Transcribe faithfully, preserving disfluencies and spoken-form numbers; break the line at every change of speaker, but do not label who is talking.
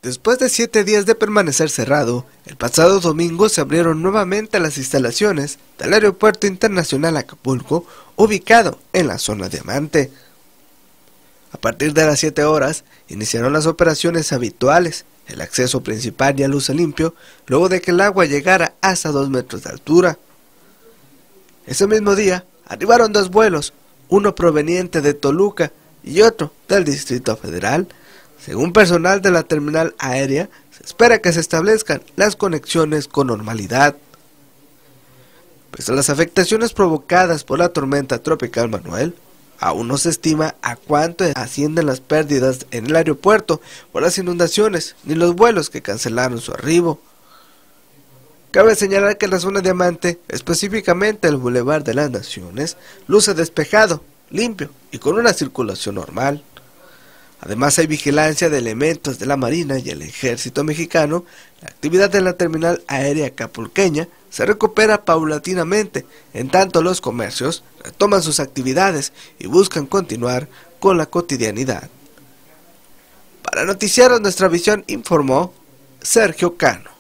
Después de siete días de permanecer cerrado, el pasado domingo se abrieron nuevamente las instalaciones del Aeropuerto Internacional Acapulco, ubicado en la zona Diamante. A partir de las siete horas, iniciaron las operaciones habituales, el acceso principal y a luz limpio, luego de que el agua llegara hasta dos metros de altura. Ese mismo día, arribaron dos vuelos, uno proveniente de Toluca y otro del Distrito Federal. Según personal de la terminal aérea, se espera que se establezcan las conexiones con normalidad. Pese a las afectaciones provocadas por la tormenta tropical Manuel, aún no se estima a cuánto ascienden las pérdidas en el aeropuerto por las inundaciones ni los vuelos que cancelaron su arribo. Cabe señalar que la zona Diamante, específicamente el Boulevard de las Naciones, luce despejado, limpio y con una circulación normal. Además hay vigilancia de elementos de la Marina y el Ejército Mexicano. La actividad en la terminal aérea acapulqueña se recupera paulatinamente, en tanto los comercios retoman sus actividades y buscan continuar con la cotidianidad. Para Noticiaros Nuestra Visión informó Sergio Cano.